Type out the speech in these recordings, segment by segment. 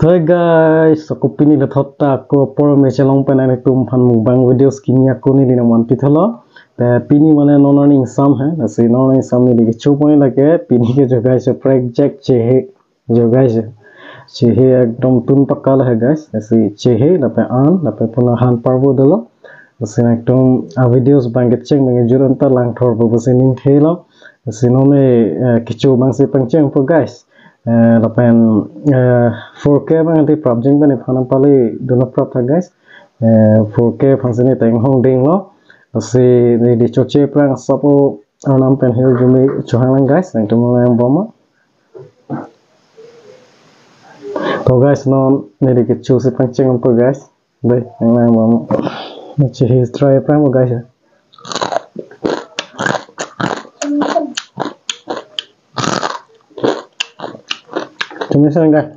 Hai guys, aku pilih dah thota aku por mecelong panai tum phan mukbang videos kini aku ni dina wan pithalo pini mane non sam hai na se non sam ni ke chupoi lage pini ke jo guys project chehe jo guys chehe ekdom tun pakal hai guys ऐसे chehe na pe an na pe puna han parbo dalo ऐसे ekdom videos banget cheng menge juron ta lang thor bo se ning thelo ऐसे none kichu bang se pangcheng po guys lapan 4K bang nanti project bang iphana pali dono prop tha guys 4K function ni teng hong ding lo si di choche prang sapo anam pen hil jumi chohang guys nang tumo yang boma to guys non ni di kichu se pangcheng po guys dai yang boma chi his try prang guys tumisan guys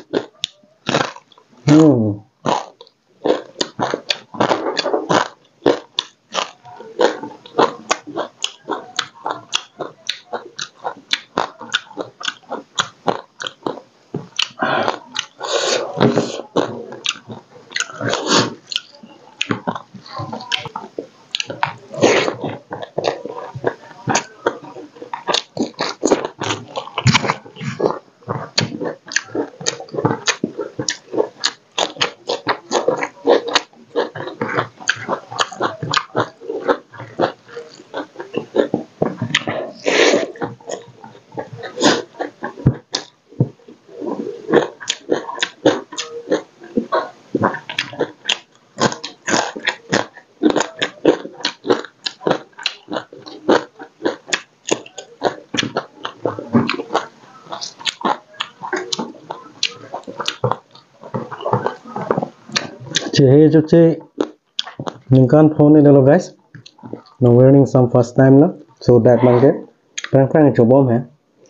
chehe choche ningkan phone ni dalo guys no learning some first time na so that mangke prang chobom hai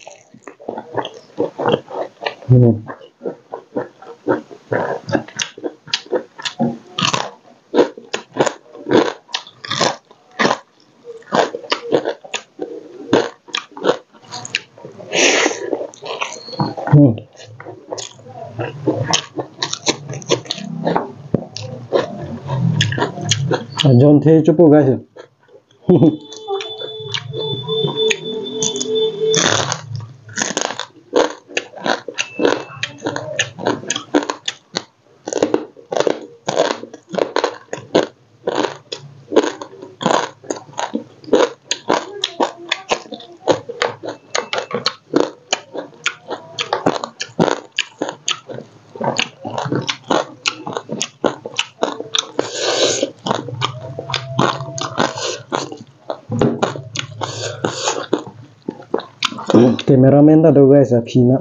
John the chupu guys cameraman dah do guys apina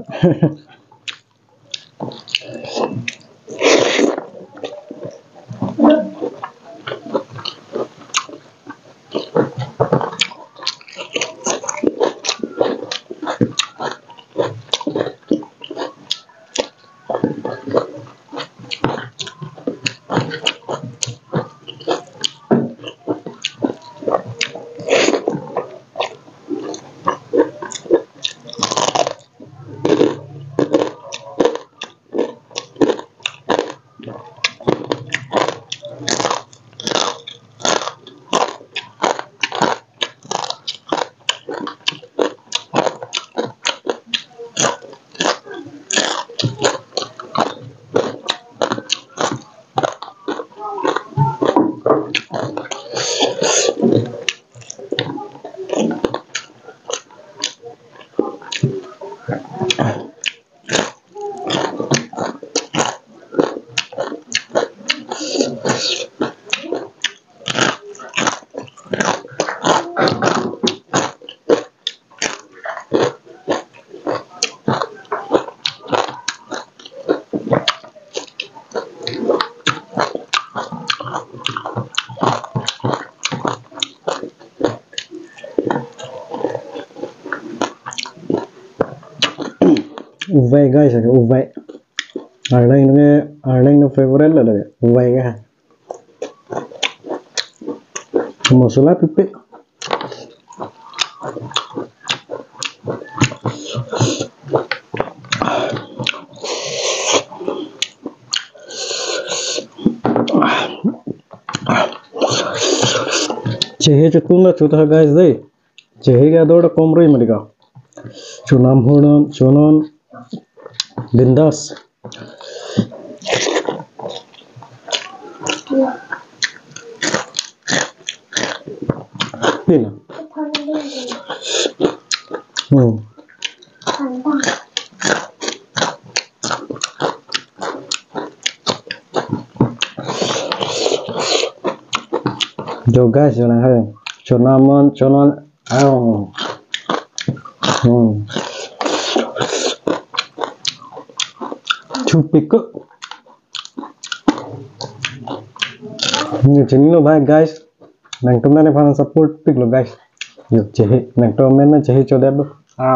uvai guys ada uvai arlang no favorite lah ada uvai kan masala pipe CHEHE cutunglah cuta guys deh. CHEHE ga ada komroi mereka. Cunam honon, cunon, bindas. Pina. Jo guys, jangan hai. Cunaman, cunon, Cupik. Ini jenis lo baik guys. Nang teman ni paling support pik lo guys. Yuk CHEHE. Nang teman ni CHEHE coba lo.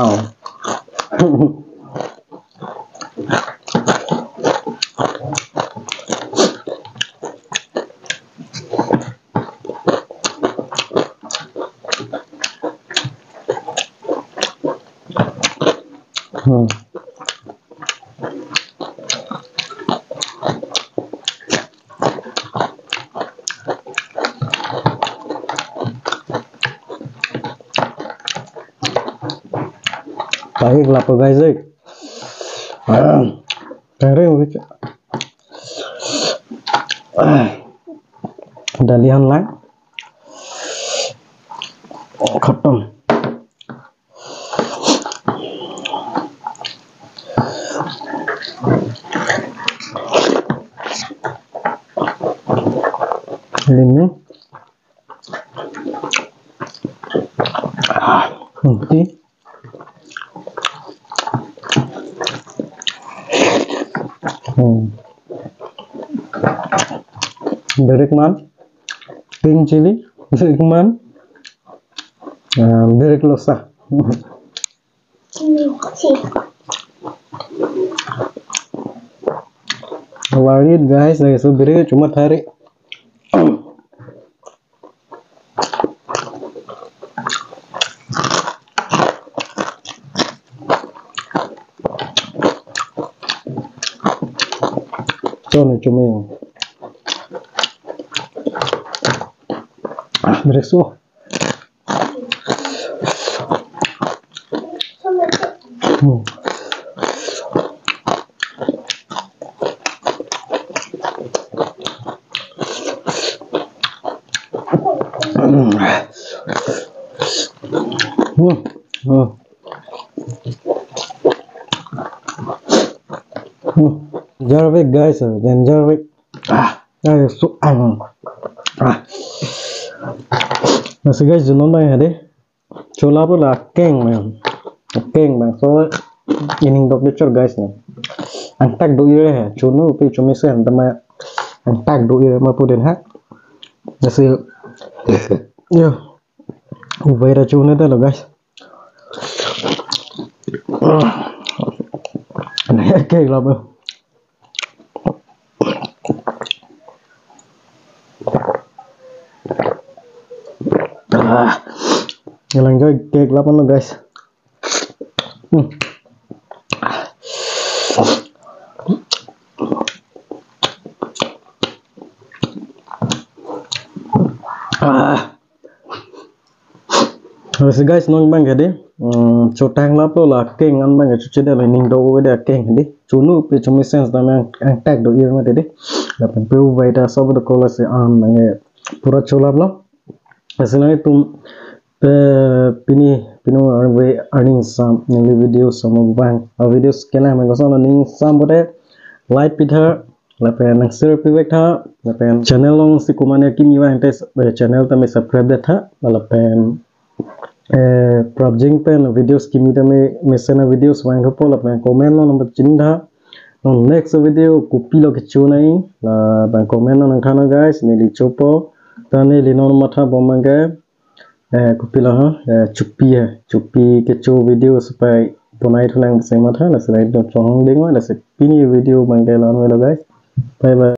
Baik lah guys, keren gitu. Dalihan lain, khatam. Ini, nanti. Berikman, pink chili, berikman, beriklosa. Warid guys, saya sebenarnya cuma tarik. Cuma beresuh. Jarvik guys, dan jarvik. Masih guys, jangan main hade. Cola pun lah keng bang. So ini dok lecture guys nih. Antak do ire, cunu pi cumese antama antak do ire mapu den ha. Masih yo. Ubaira cunu dah lo guys. Nah, keng lah bang. Ngelang joy cake 8 lo guys. Terus guys nong bang jadi cotang lapo lah keng an bang cuci dah ning do dah keng jadi cunu pe cumi sense dah mang tag do ir mate deh dapat pe vaida सब द कोला से आम बंगे पूरा चोला lo असलने तुम pinu earning some nili video some mukbang videos kena me gosono ning sam bote light pither lapen nang share piwek tha lapen channel long si kumane kimi wa entes channel ta me subscribe da tha lapen project pen videos kimi ta me mesena videos wang thopo lapen comment lo number chinda next video copy lo kechu nai la ban comment lo nang thana guys nili chopo ta nili non matha bomanga kupila ha cupi kecho video supaya punai thulang besai matha la slide dot chong ding wa la se pini video bangke lan guys bye bye.